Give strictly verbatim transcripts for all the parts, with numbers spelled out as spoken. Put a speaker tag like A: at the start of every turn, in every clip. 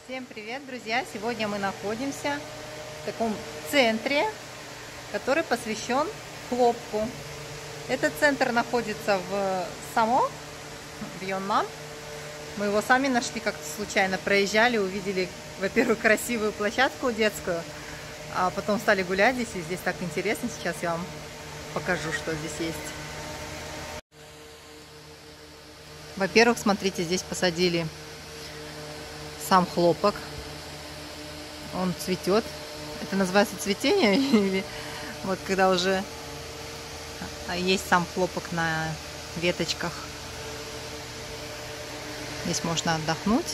A: Всем привет, друзья! Сегодня мы находимся в таком центре, который посвящен хлопку. Этот центр находится в Само, в Йоннам. Мы его сами нашли, как-то случайно проезжали, увидели, во-первых, красивую площадку детскую, а потом стали гулять здесь, и здесь так интересно. Сейчас я вам покажу, что здесь есть. Во-первых, смотрите, здесь посадили сам хлопок, он цветет. Это называется цветение, или вот когда уже есть сам хлопок на веточках. Здесь можно отдохнуть.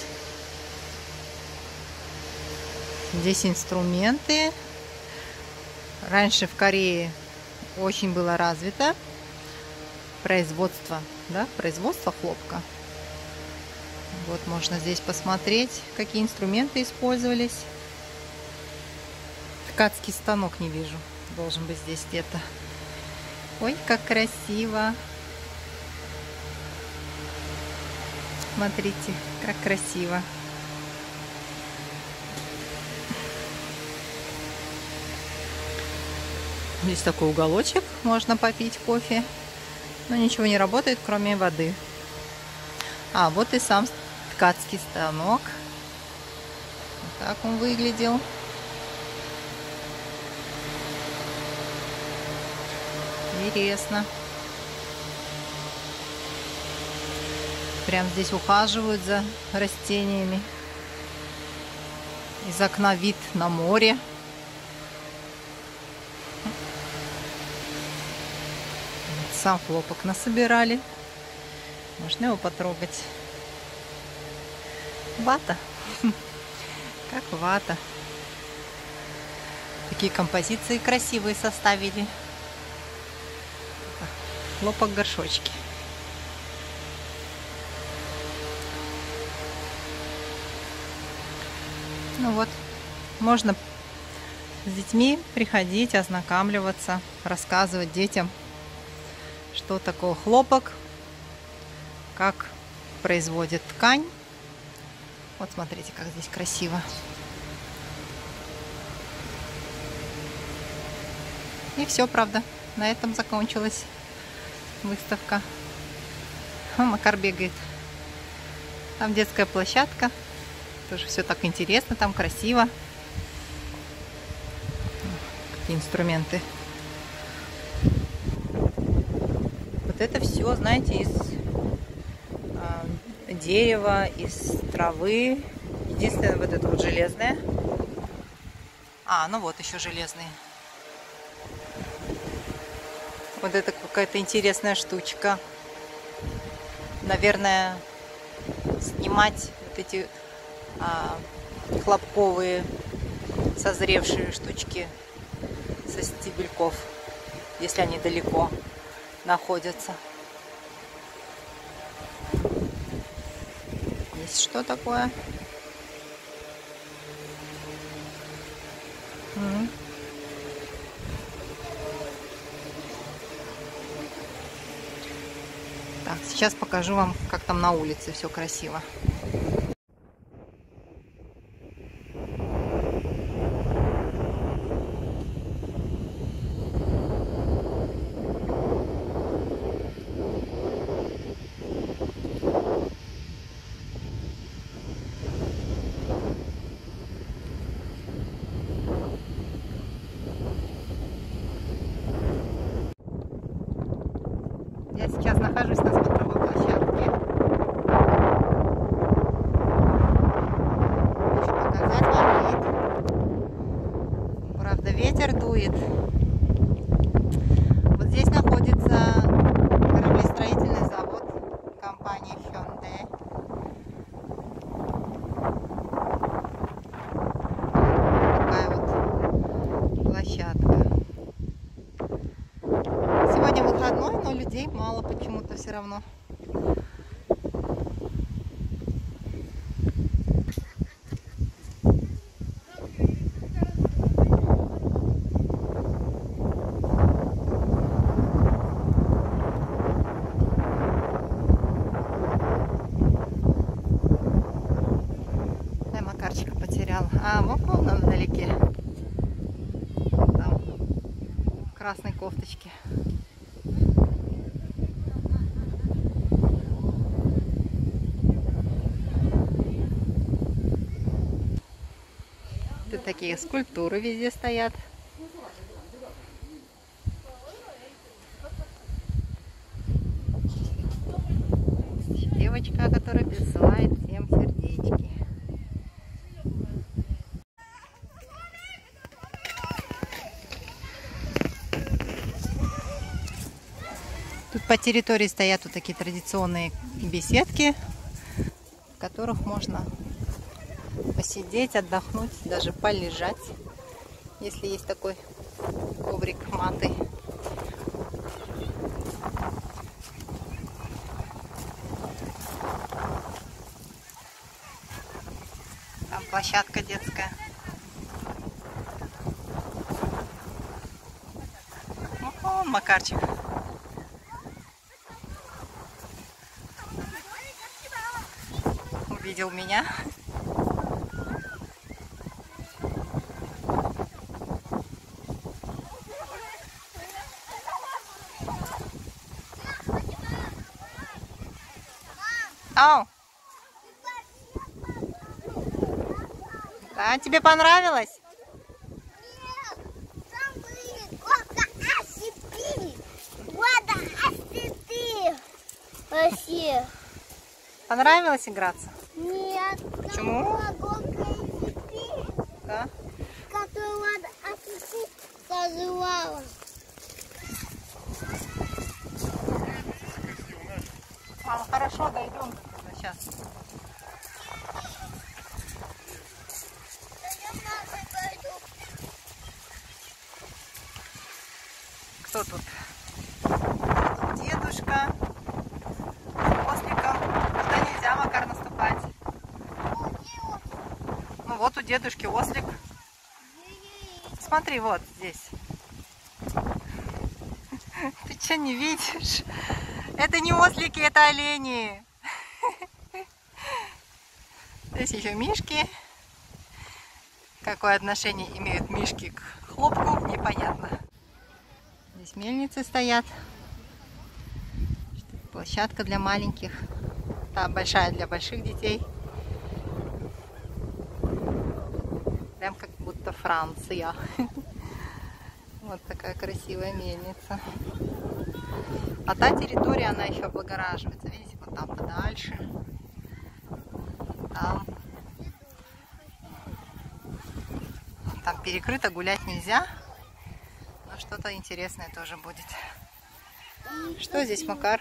A: Здесь инструменты. Раньше в Корее очень было развито производство, да, производство хлопка. Вот можно здесь посмотреть, какие инструменты использовались. Ткацкий станок не вижу. Должен быть здесь где-то. Ой, как красиво. Смотрите, как красиво. Здесь такой уголочек. Можно попить кофе. Но ничего не работает, кроме воды. А, вот и сам ткацкий станок. Вот так он выглядел. Интересно. Прям здесь ухаживают за растениями. Из окна вид на море. Сам хлопок насобирали. Можно его потрогать. Вата. Как вата. Такие композиции красивые составили. Хлопок горшочки. Ну вот, можно с детьми приходить, ознакомливаться, рассказывать детям, что такое хлопок, как производят ткань. Вот смотрите, как здесь красиво. И все, правда, на этом закончилась выставка. О, Макар бегает. Там детская площадка. Тоже все так интересно, там красиво. Какие инструменты. Вот это все, знаете, из э, дерева, из травы. Единственное, вот это вот железное. А, ну вот еще железные. Вот это какая-то интересная штучка. Наверное, снимать вот эти а, хлопковые созревшие штучки со стебельков, если они далеко находятся. Есть что такое? М-м. Так, сейчас покажу вам, как там на улице все красиво. Я сейчас нахожусь на смотровой площадке. Хочу показать вам вид. Правда, ветер дует. Вот здесь находится кораблестроительный завод компании Hyundai. Такая вот площадка. Сегодня выходной, но людей мало почему-то все равно. Дай, Макарчик. потерял. А, вот он вдалеке. Там, в красной кофточке. Тут такие скульптуры везде стоят. Девочка, которая присылает всем сердечки. Тут по территории стоят вот такие традиционные беседки, в которых можно посидеть, отдохнуть, даже полежать, если есть такой коврик маты. Там площадка детская. О, Макарчик. Увидел меня. Ау! Да, тебе понравилось?
B: Нет, там были только осипи. Вода осипи. Вообще.
A: Понравилось играться?
B: Нет.
A: Почему?
B: Там была гонка осипи,
A: Да.
B: которую вода осипи называла.
A: Мама, хорошо, дойдем сейчас. Кто тут? Тут дедушка с осликом. Туда нельзя, Макар, наступать. Ну вот у дедушки ослик. Смотри, вот здесь. Ты что, не видишь? Это не ослики, это олени. Здесь еще мишки. Какое отношение имеют мишки к хлопку, непонятно. Здесь мельницы стоят. Площадка для маленьких. Там большая для больших детей. Прям как будто Франция. Вот такая красивая мельница. А та территория, она еще облагораживается. Видите, вот там подальше. Там. Там перекрыто, гулять нельзя. Но что-то интересное тоже будет. Что здесь, Макар?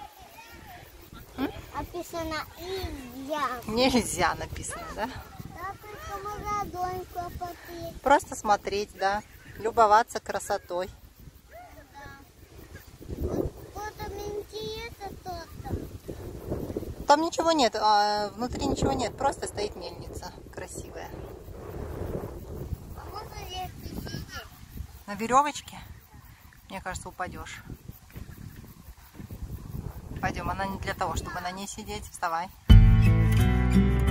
B: Написано нельзя.
A: Нельзя написано, да?
B: Да, только молодой посмотреть.
A: Просто смотреть, да. Любоваться красотой.
B: Вот там интересно что-то.
A: Там ничего нет, а внутри ничего нет, просто стоит мельница красивая.
B: А можно здесь посидеть?
A: На веревочке, мне кажется, упадешь. Пойдем, она не для того, чтобы на ней сидеть. Вставай.